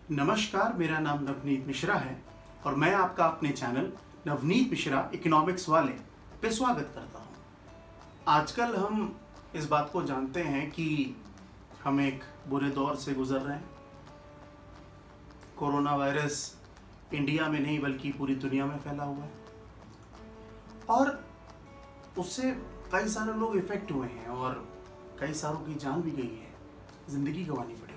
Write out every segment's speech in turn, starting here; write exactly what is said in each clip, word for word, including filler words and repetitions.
नमस्कार, मेरा नाम नवनीत मिश्रा है और मैं आपका अपने चैनल नवनीत मिश्रा इकोनॉमिक्स वाले पे स्वागत करता हूँ। आजकल हम इस बात को जानते हैं कि हम एक बुरे दौर से गुजर रहे हैं। कोरोना वायरस इंडिया में नहीं बल्कि पूरी दुनिया में फैला हुआ है और उससे कई सारे लोग इफेक्ट हुए हैं और कई सारों की जान भी गई है, जिंदगी गंवानी पड़ी है।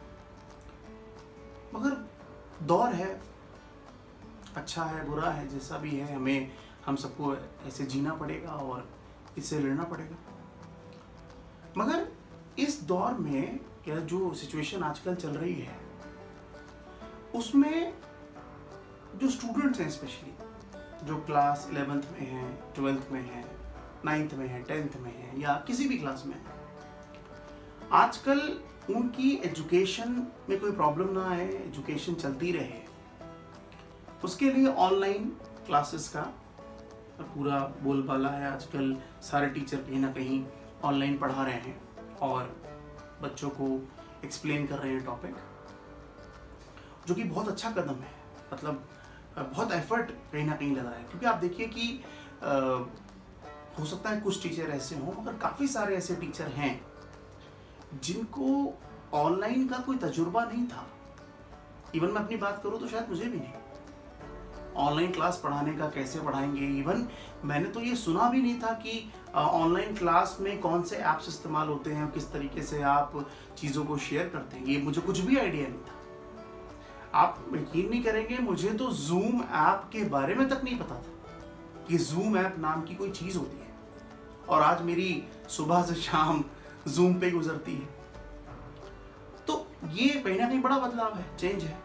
मगर दौर है, अच्छा है बुरा है, जैसा भी है, हमें हम सबको ऐसे जीना पड़ेगा और इससे लड़ना पड़ेगा। मगर इस दौर में या जो सिचुएशन आजकल चल रही है उसमें जो स्टूडेंट्स हैं, स्पेशली जो क्लास इलेवेंथ में हैं, ट्वेल्थ में हैं, नाइन्थ में हैं, टेंथ में हैं या किसी भी क्लास में हैं, आजकल उनकी एजुकेशन में कोई प्रॉब्लम ना आए, एजुकेशन चलती रहे, उसके लिए ऑनलाइन क्लासेस का पूरा बोलबाला है। आजकल सारे टीचर कहीं ना कहीं ऑनलाइन पढ़ा रहे हैं और बच्चों को एक्सप्लेन कर रहे हैं टॉपिक, जो कि बहुत अच्छा कदम है। मतलब बहुत एफर्ट कहीं ना कहीं लग रहा है, क्योंकि आप देखिए कि आ, हो सकता है कुछ टीचर ऐसे हों, मगर काफ़ी सारे ऐसे टीचर हैं जिनको ऑनलाइन का कोई तजुर्बा नहीं था। इवन मैं अपनी बात करूं तो शायद मुझे भी नहीं, ऑनलाइन क्लास पढ़ाने का कैसे पढ़ाएंगे। इवन मैंने तो ये सुना भी नहीं था कि ऑनलाइन क्लास में कौन से ऐप्स इस्तेमाल होते हैं, किस तरीके से आप चीज़ों को शेयर करते हैं, ये मुझे कुछ भी आइडिया नहीं था। आप यकीन नहीं करेंगे, मुझे तो जूम ऐप के बारे में तक नहीं पता था कि जूम ऐप नाम की कोई चीज़ होती है, और आज मेरी सुबह से शाम जूम पे गुजरती है। तो ये कहीं ना कहीं बड़ा बदलाव है, चेंज है।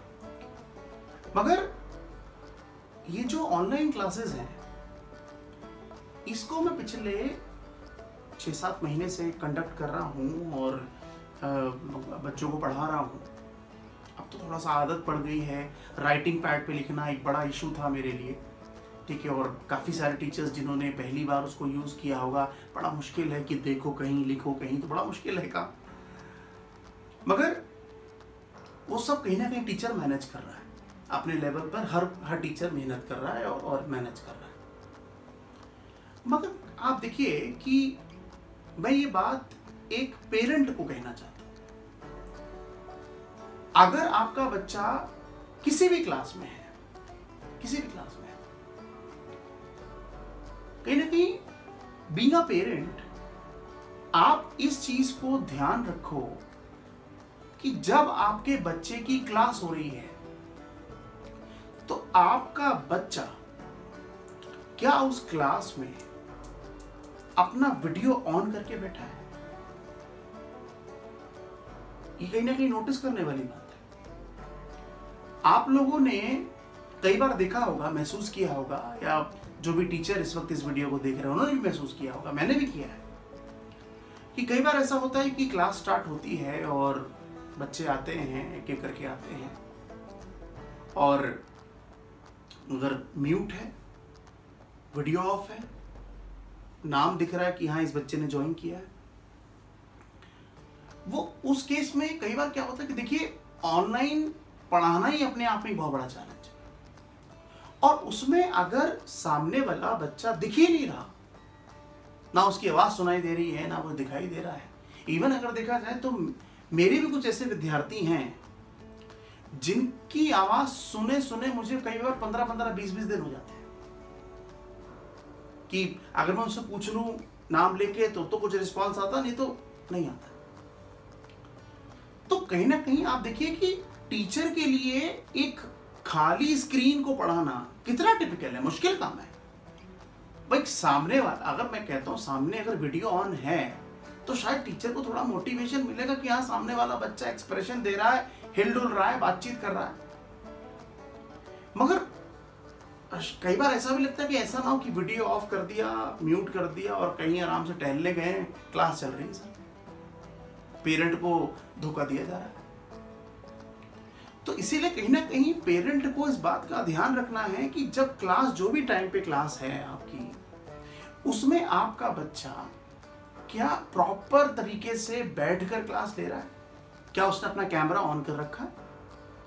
मगर ये जो ऑनलाइन क्लासेस हैं, इसको मैं पिछले छः सात महीने से कंडक्ट कर रहा हूँ और बच्चों को पढ़ा रहा हूँ। अब तो थोड़ा सा आदत पड़ गई है। राइटिंग पैड पे लिखना एक बड़ा इशू था मेरे लिए, ठीक है, और काफ़ी सारे टीचर्स जिन्होंने पहली बार उसको यूज़ किया होगा, बड़ा मुश्किल है कि देखो कहीं लिखो कहीं, तो बड़ा मुश्किल है काम। मगर वो सब कहीं ना कहीं टीचर मैनेज कर रहा है अपने लेवल पर। हर हर टीचर मेहनत कर रहा है और, और मैनेज कर रहा है। मगर आप देखिए कि मैं ये बात एक पेरेंट को कहना चाहता हूँ। अगर आपका बच्चा किसी भी क्लास में है, किसी भी क्लास में है, कहीं ना कहीं बीइंग अ पेरेंट आप इस चीज को ध्यान रखो कि जब आपके बच्चे की क्लास हो रही है तो आपका बच्चा क्या उस क्लास में अपना वीडियो ऑन करके बैठा है। ये कहीं ना कहीं नोटिस करने वाली बात है। आप लोगों ने कई बार देखा होगा, महसूस किया होगा, या जो भी टीचर इस वक्त इस वीडियो को देख रहे हैं उन्होंने भी महसूस किया होगा, मैंने भी किया है, कि कई बार ऐसा होता है कि क्लास स्टार्ट होती है और बच्चे आते हैं, एक एक करके आते हैं, और अगर म्यूट है, वीडियो ऑफ है, नाम दिख रहा है कि हाँ इस बच्चे ने ज्वाइन किया है, वो उस केस में कई बार क्या होता है कि देखिए ऑनलाइन पढ़ाना ही अपने आप में बहुत बड़ा चैलेंज है, और उसमें अगर सामने वाला बच्चा दिख ही नहीं रहा, ना उसकी आवाज सुनाई दे रही है, ना वो दिखाई दे रहा है। इवन अगर देखा जाए तो मेरे भी कुछ ऐसे विद्यार्थी हैं जिनकी आवाज सुने सुने मुझे कई बार पंद्रह पंद्रह बीस बीस दिन हो जाते हैं कि अगर मैं उनसे पूछ लूं नाम लेके तो तो कुछ रिस्पॉन्स आता, नहीं तो नहीं आता। तो कहीं ना कहीं आप देखिए कि टीचर के लिए एक खाली स्क्रीन को पढ़ाना कितना टिपिकल है, मुश्किल काम है भाई। सामने वाला, अगर मैं कहता हूं सामने अगर वीडियो ऑन है तो शायद टीचर को थोड़ा मोटिवेशन मिलेगा कि हाँ सामने वाला बच्चा एक्सप्रेशन दे रहा है, हिलडुल रहा है, बातचीत कर रहा है। मगर कई बार ऐसा भी लगता है कि ऐसा ना हो कि वीडियो ऑफ कर दिया, म्यूट कर दिया और कहीं आराम से टहलने गए, क्लास चल रही है, सर पेरेंट को धोखा दिया जा रहा है। तो इसीलिए कहीं ना कहीं पेरेंट को इस बात का ध्यान रखना है कि जब क्लास, जो भी टाइम पे क्लास है आपकी, उसमें आपका बच्चा क्या प्रॉपर तरीके से बैठकर क्लास ले रहा है, क्या उसने अपना कैमरा ऑन कर रखा है,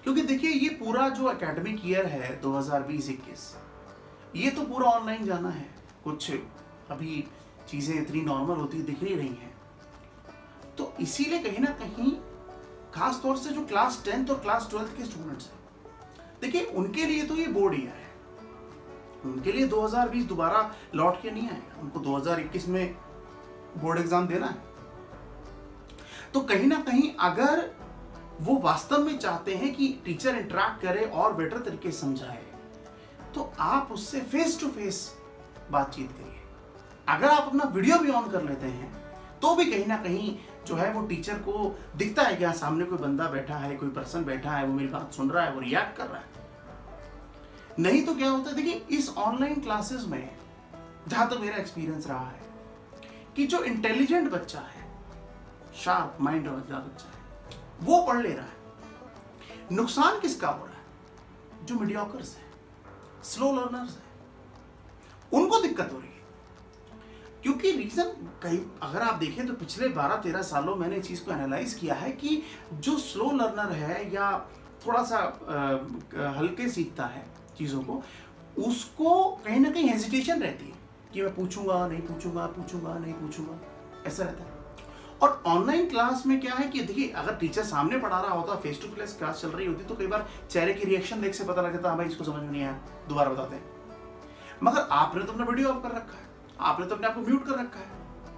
क्योंकि देखिए ये पूरा जो एकेडमिक ईयर है दो हज़ार बीस इक्कीस, ये तो पूरा ऑनलाइन जाना है। कुछ अभी चीज़ें इतनी नॉर्मल होती दिख नहीं रही हैं, तो इसीलिए कहीं ना कहीं खास तौर से जो क्लास टेंथ और क्लास ट्वेल्थ के स्टूडेंट्स हैं, देखिए उनके लिए तो ये बोर्ड ईयर है। उनके लिए दो हज़ार बीस दोबारा लौट के नहीं आएगा, उनको दो हज़ार इक्कीस में बोर्ड एग्जाम देना है। तो कहीं ना कहीं अगर वो वास्तव में चाहते हैं कि टीचर इंटरेक्ट करे और बेटर तरीके से समझाए, तो आप उससे फेस टू फेस बातचीत करिए। अगर आप अपना वीडियो भी ऑन कर लेते हैं तो भी कहीं ना कहीं जो है वो टीचर को दिखता है कि हाँ सामने कोई बंदा बैठा है, कोई पर्सन बैठा है, वो मेरी बात सुन रहा है, वो रिएक्ट कर रहा है। नहीं तो क्या होता है, देखिए इस ऑनलाइन क्लासेस में जहां तक मेरा एक्सपीरियंस रहा है कि जो इंटेलिजेंट बच्चा है, शार्प माइंड वाला बच्चा है, वो पढ़ ले रहा है। नुकसान किसका हो रहा है? जो मीडियोकर्स है, स्लो लर्नर्स है, उनको दिक्कत हो रही है। क्योंकि रीजन कहीं अगर आप देखें तो पिछले बारह तेरह सालों मैंने इस चीज को एनालाइज किया है कि जो स्लो लर्नर है या थोड़ा सा आ, हल्के सीखता है चीजों को, उसको कहीं ना कहीं हेजिटेशन रहती है कि मैं पूछूंगा नहीं पूछूंगा पूछूंगा नहीं पूछूंगा, ऐसा रहता है। और ऑनलाइन क्लास में क्या है कि देखिए अगर टीचर सामने पढ़ा रहा होता, फेस टू फेस क्लास चल रही होती, तो कई बार चेहरे की रिएक्शन देख से पता लगता है भाई इसको समझ में नहीं आया, दोबारा बताते हैं। मगर आपने तो अपना वीडियो ऑफ कर रखा है, आपने तो अपने आप को म्यूट कर रखा है,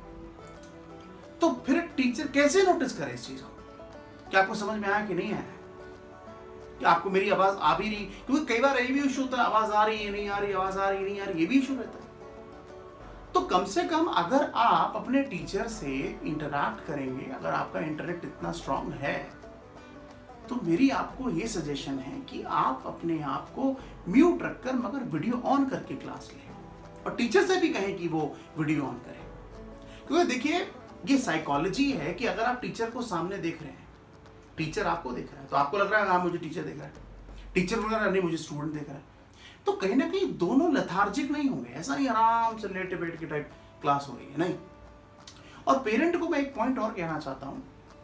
तो फिर टीचर कैसे नोटिस करे इस चीज को कि आपको समझ में आया कि नहीं आया, कि आपको मेरी आवाज आ भी रही। क्योंकि कई बार ये भी इशू होता है, आवाज आ रही है नहीं आ रही, आवाज आ रही है नहीं आ रही, ये भी इशू रहता है। तो कम से कम अगर आप अपने टीचर से इंटरैक्ट करेंगे, अगर आपका इंटरनेट इतना स्ट्रांग है, तो मेरी आपको ये सजेशन है कि आप अपने आप को म्यूट रखकर मगर वीडियो ऑन करके क्लास लें, और टीचर से भी कहें कि वो वीडियो ऑन करें। क्योंकि देखिए ये साइकोलॉजी है कि अगर आप टीचर को सामने देख रहे हैं, टीचर आपको देख रहा है, तो आपको लग रहा है हाँ मुझे टीचर देख रहा है, टीचर लग रहा है नहीं मुझे स्टूडेंट देख रहा है, तो कहीं ना कहीं दोनों लेथार्जिक नहीं होंगे, ऐसा ही आराम से लेटे बैठ के टाइप क्लास हो रही है, नहीं। और पेरेंट को मैं एक पॉइंट और कहना चाहता हूं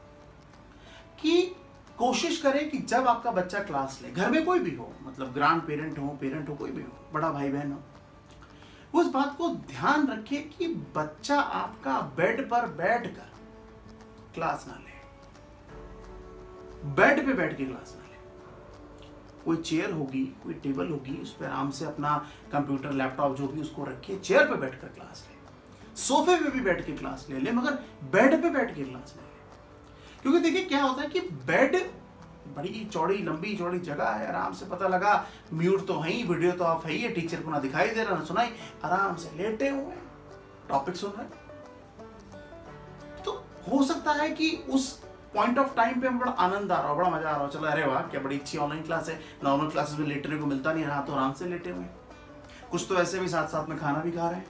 कि कोशिश करें कि जब आपका बच्चा क्लास ले, घर में कोई भी हो, मतलब ग्रैंड पेरेंट हो, पेरेंट हो, कोई भी हो, बड़ा भाई बहन हो, उस बात को ध्यान रखिए कि बच्चा आपका बेड पर बैठकर क्लास ना ले, बेड पे बैठ के क्लास ना ले। कोई चेयर होगी, कोई टेबल होगी, उस पर आराम से अपना कंप्यूटर लैपटॉप जो भी उसको रखिए, चेयर पे बैठकर क्लास ले, सोफे पे भी बैठ के क्लास ले ले, मगर बेड पे बैठ के क्लास ले ले। क्योंकि देखिए क्या होता है कि बेड बड़ी चौड़ी लंबी चौड़ी जगह है, आराम से पता लगा म्यूट तो है ही, वीडियो तो ऑफ है ही, टीचर को ना दिखाई दे रहा ना सुनाई, आराम से लेटे हुए टॉपिक सुन रहे। तो हो सकता है कि उस पॉइंट ऑफ टाइम पे हमें बड़ा आनंद आ रहा हो, बड़ा मजा आ रहा हो, चलो अरे वाह क्या बड़ी अच्छी ऑनलाइन क्लास है, नॉर्मल क्लासेस में लेटने को मिलता नहीं रहा, तो आराम से लेटे हुए, कुछ तो ऐसे भी साथ साथ में खाना भी खा रहे हैं।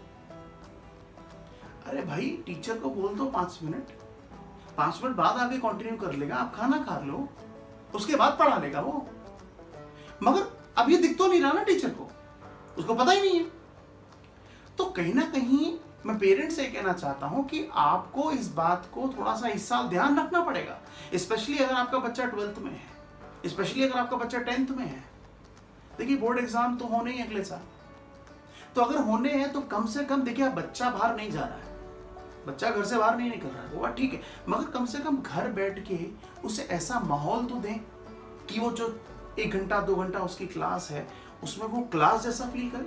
अरे भाई टीचर को बोल दो पांच मिनट, पांच मिनट बाद आगे कंटिन्यू कर लेगा, आप खाना खा लो, उसके बाद पढ़ा लेगा वो। मगर अब ये दिख तो नहीं रहा ना टीचर को, उसको पता ही नहीं है। तो कहीं ना कहीं मैं पेरेंट्स से कहना चाहता हूं कि आपको इस बात को थोड़ा सा इस साल ध्यान रखना पड़ेगा, स्पेशली अगर आपका बच्चा ट्वेल्थ में है, स्पेशली अगर आपका बच्चा टेंथ में है। देखिए बोर्ड एग्जाम तो होने ही अगले साल, तो अगर होने हैं तो कम से कम देखिए बच्चा बाहर नहीं जा रहा है, बच्चा घर से बाहर नहीं निकल रहा है, वो बात ठीक है, मगर कम से कम घर बैठ के उसे ऐसा माहौल तो दें कि वो जो एक घंटा दो घंटा उसकी क्लास है उसमें वो क्लास जैसा फील करे,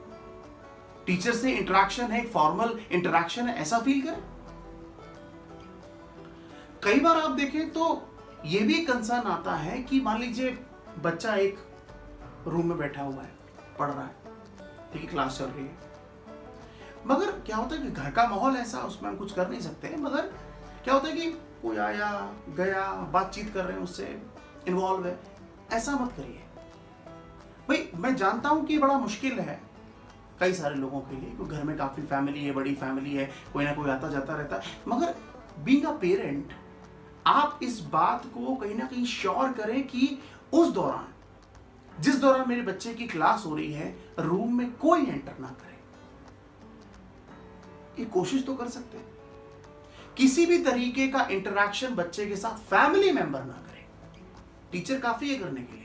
टीचर से इंटरेक्शन है, फॉर्मल इंटरेक्शन है, ऐसा फील करे। कई बार आप देखें तो ये भी कंसर्न आता है कि मान लीजिए बच्चा एक रूम में बैठा हुआ है, पढ़ रहा है, ठीक है, क्लास चल रही है, मगर क्या होता है कि घर का माहौल ऐसा, उसमें हम कुछ कर नहीं सकते, मगर क्या होता है कि कोई आया गया, बातचीत कर रहे हैं, उससे इन्वॉल्व है, ऐसा मत करिए भाई। मैं जानता हूं कि बड़ा मुश्किल है कई सारे लोगों के लिए, क्योंकि घर में काफी फैमिली है, बड़ी फैमिली है, कोई ना कोई आता जाता रहता है, मगर बीइंग अ पेरेंट आप इस बात को कहीं ना कहीं श्योर करें कि उस दौरान, जिस दौरान मेरे बच्चे की क्लास हो रही है, रूम में कोई एंटर ना करे। ये कोशिश तो कर सकते हैं, किसी भी तरीके का इंटरेक्शन बच्चे के साथ फैमिली मेंबर ना करे, टीचर काफी है करने के लिए।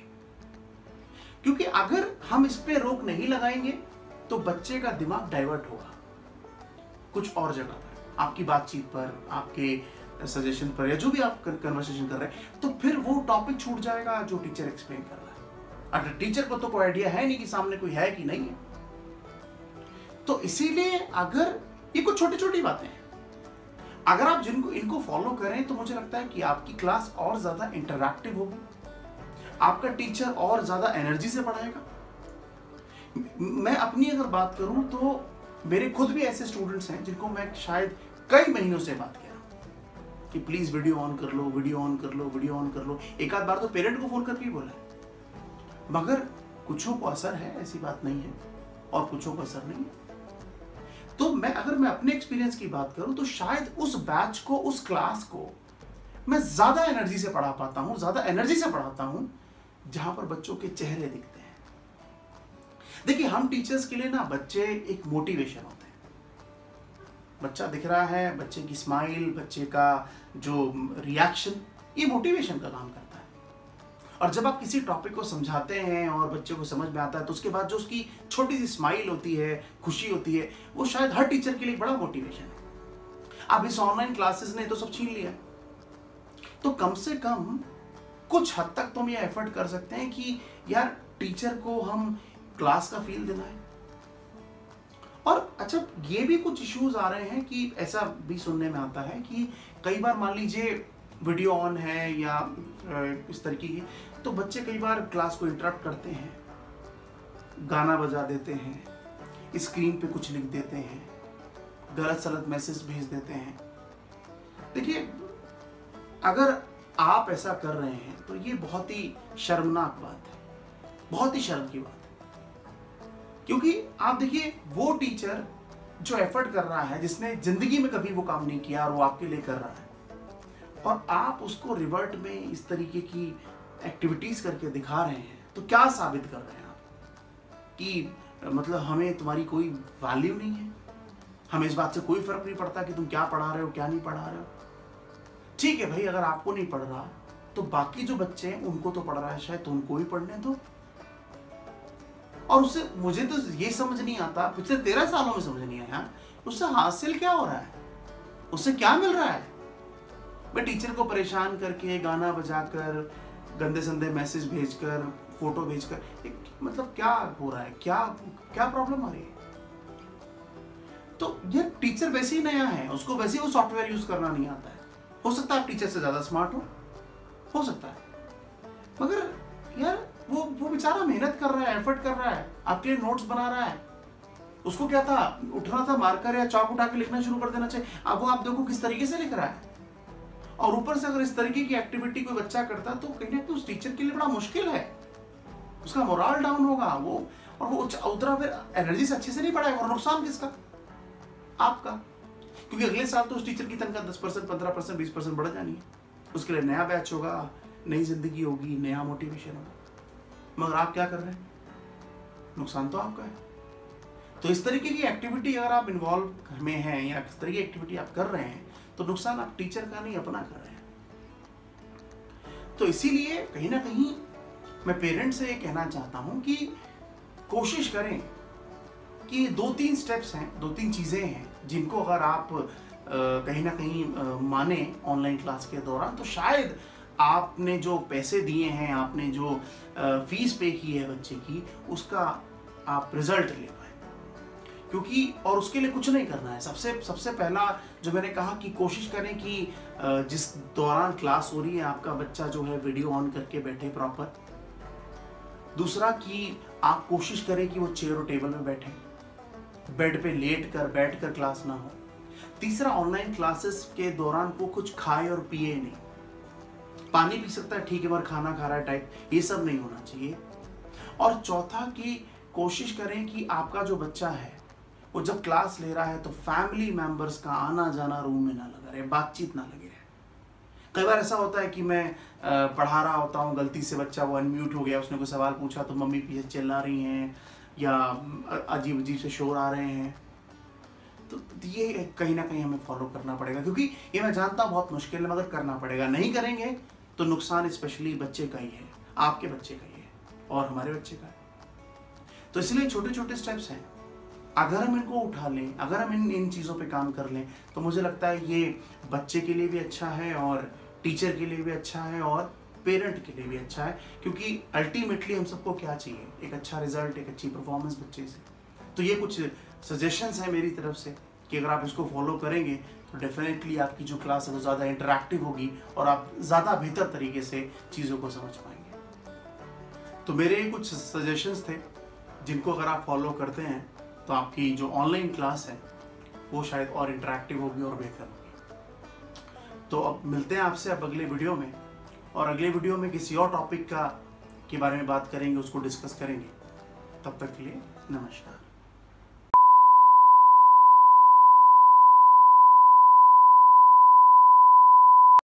क्योंकि अगर हम इस पे रोक नहीं लगाएंगे तो बच्चे का दिमाग डाइवर्ट होगा कुछ और जगह पर, आपकी बातचीत पर, आपके सजेशन पर, या जो भी आप कन्वर्सेशन कर रहे हैं, तो फिर वो टॉपिक छूट जाएगा जो टीचर एक्सप्लेन कर रहा है। अगर टीचर को तो कोई आइडिया है नहीं कि सामने कोई है कि नहीं है। तो इसीलिए अगर ये कुछ छोटी छोटी बातें हैं, अगर आप जिनको इनको फॉलो करें तो मुझे लगता है कि आपकी क्लास और ज्यादा इंटरैक्टिव होगी, आपका टीचर और ज्यादा एनर्जी से पढ़ाएगा। मैं अपनी अगर बात करूं तो मेरे खुद भी ऐसे स्टूडेंट्स हैं जिनको मैं शायद कई महीनों से बात किया कि प्लीज वीडियो ऑन कर लो, वीडियो ऑन कर लो, वीडियो ऑन कर लो। एक आध बार तो पेरेंट को फोन करके ही बोला, मगर कुछों को असर है, ऐसी बात नहीं है, और कुछों को असर नहीं है। तो मैं अगर मैं अपने एक्सपीरियंस की बात करूं तो शायद उस बैच को, उस क्लास को मैं ज्यादा एनर्जी से पढ़ा पाता हूं, ज्यादा एनर्जी से पढ़ाता हूं जहां पर बच्चों के चेहरे दिखते हैं। देखिए, हम टीचर्स के लिए ना बच्चे एक मोटिवेशन होते हैं। बच्चा दिख रहा है, बच्चे की स्माइल, बच्चे का जो रिएक्शन, ये मोटिवेशन का काम करता है। और जब आप किसी टॉपिक को समझाते हैं और बच्चे को समझ में आता है तो उसके बाद जो उसकी छोटी सी स्माइल होती है, खुशी होती है, वो शायद हर टीचर के लिए बड़ा मोटिवेशन है। अब इस ऑनलाइन क्लासेस ने तो सब छीन लिया, तो कम से कम कुछ हद तक तो हम ये एफर्ट कर सकते हैं कि यार टीचर को हम क्लास का फील दिलाएं। और अच्छा, ये भी कुछ इश्यूज आ रहे हैं कि ऐसा भी सुनने में आता है कि कई बार मान लीजिए वीडियो ऑन है या इस तरीके की, तो बच्चे कई बार क्लास को इंटरप्ट करते हैं, गाना बजा देते हैं, स्क्रीन पे कुछ लिख देते हैं, गलत सलत मैसेज भेज देते हैं। देखिए, अगर आप ऐसा कर रहे हैं तो ये बहुत ही शर्मनाक बात है, बहुत ही शर्म की बात है। क्योंकि आप देखिए, वो टीचर जो एफर्ट कर रहा है, जिसने जिंदगी में कभी वो काम नहीं किया और वो आपके लिए कर रहा है, और आप उसको रिवर्ट में इस तरीके की एक्टिविटीज करके दिखा रहे हैं, तो क्या साबित कर रहे हैं आप कि मतलब हमें तुम्हारी कोई वैल्यू नहीं है, हमें इस बात से कोई फर्क नहीं पड़ता कि तुम क्या पढ़ा रहे हो, क्या नहीं पढ़ा रहे हो। ठीक है भाई, अगर आपको नहीं पढ़ रहा तो बाकी जो बच्चे हैं उनको तो पढ़ रहा है, शायद तो उनको ही पढ़ने दो। और उससे मुझे तो ये समझ नहीं आता, पिछले तेरह सालों में समझ नहीं आया, उससे हासिल क्या हो रहा है, उससे क्या मिल रहा है। मैं टीचर को परेशान करके, गाना बजाकर, गंदे संदे मैसेज भेजकर, फोटो भेजकर, मतलब क्या हो रहा है, क्या क्या प्रॉब्लम आ रही है। तो ये टीचर वैसे ही नया है, उसको वैसे ही वो सॉफ्टवेयर यूज करना नहीं आता है। हो सकता है आप टीचर से ज्यादा स्मार्ट हो हो सकता है, मगर यार वो वो बेचारा मेहनत कर रहा है, एफर्ट कर रहा है, आपके लिए नोट्स बना रहा है। उसको क्या था, उठना था, मार्कर या चौक उठा के लिखना शुरू कर देना चाहिए। अब वो आप देखो किस तरीके से लिख रहा है। और ऊपर से अगर इस तरीके की एक्टिविटी कोई बच्चा करता तो कहीं ना कहीं उस टीचर के लिए बड़ा मुश्किल है, उसका मोरल डाउन होगा वो, और वो उतरा फिर एनर्जी से अच्छे से नहीं पढ़ाएगा। और नुकसान किसका? आपका, क्योंकि अगले साल तो उस टीचर की तनख्वाह दस परसेंट, पंद्रह परसेंट, बीस परसेंट बढ़ जानी है। उसके लिए नया बैच होगा, नई जिंदगी होगी, नया मोटिवेशन होगा, मगर आप क्या कर रहे हैं? नुकसान तो आपका है। तो इस तरीके की एक्टिविटी अगर आप इन्वॉल्व में हैं या इस तरीके की एक्टिविटी आप कर रहे हैं तो नुकसान आप टीचर का नहीं, अपना कर रहे हैं। तो इसीलिए कहीं ना कहीं मैं पेरेंट्स से ये कहना चाहता हूं कि कोशिश करें कि दो तीन स्टेप्स हैं, दो तीन चीजें हैं जिनको अगर आप कहीं ना कहीं माने ऑनलाइन क्लास के दौरान, तो शायद आपने जो पैसे दिए हैं, आपने जो फीस पे की है बच्चे की, उसका आप रिजल्ट ले पाए। क्योंकि और उसके लिए कुछ नहीं करना है। सबसे सबसे पहला जो मैंने कहा कि कोशिश करें कि जिस दौरान क्लास हो रही है आपका बच्चा जो है वीडियो ऑन करके बैठे प्रॉपर। दूसरा कि आप कोशिश करें कि वो चेयर और टेबल में बैठे, बेड पे लेट कर बैठ कर क्लास ना हो। तीसरा, ऑनलाइन क्लासेस के दौरान वो कुछ खाए और पिए नहीं, पानी पी सकता है ठीक है, मगर खाना खा रहा है टाइप, ये सब नहीं होना चाहिए। और चौथा कि कोशिश करें कि आपका जो बच्चा है वो जब क्लास ले रहा है तो फैमिली मेंबर्स का आना जाना रूम में ना लगा रहे, बातचीत ना लगी रहे। कई बार ऐसा होता है कि मैं पढ़ा रहा होता हूँ, गलती से बच्चा वो अनम्यूट हो गया, उसने कोई सवाल पूछा तो मम्मी पीछे चिल्ला रही हैं या अजीब अजीब से शोर आ रहे हैं। तो ये कहीं ना कहीं हमें फॉलो करना पड़ेगा, क्योंकि ये मैं जानता हूँ बहुत मुश्किल है, मगर करना पड़ेगा। नहीं करेंगे तो नुकसान स्पेशली बच्चे का ही है, आपके बच्चे का ही है और हमारे बच्चे का है। तो इसलिए छोटे छोटे स्टेप्स हैं, अगर हम इनको उठा लें, अगर हम इन इन चीज़ों पे काम कर लें, तो मुझे लगता है ये बच्चे के लिए भी अच्छा है और टीचर के लिए भी अच्छा है और पेरेंट के लिए भी अच्छा है, क्योंकि अल्टीमेटली हम सबको क्या चाहिए, एक अच्छा रिजल्ट, एक अच्छी परफॉर्मेंस बच्चे से। तो ये कुछ सजेशंस हैं मेरी तरफ से कि अगर आप इसको फॉलो करेंगे तो डेफिनेटली आपकी जो क्लास है वो ज़्यादा इंटरैक्टिव होगी और आप ज़्यादा बेहतर तरीके से चीज़ों को समझ पाएंगे। तो मेरे कुछ सजेशंस थे जिनको अगर आप फॉलो करते हैं तो आपकी जो ऑनलाइन क्लास है वो शायद और इंटरैक्टिव होगी और बेहतर होगी। तो अब मिलते हैं आपसे अब अगले वीडियो में, और अगले वीडियो में किसी और टॉपिक का के बारे में बात करेंगे, उसको डिस्कस करेंगे। तब तक के लिए नमस्कार।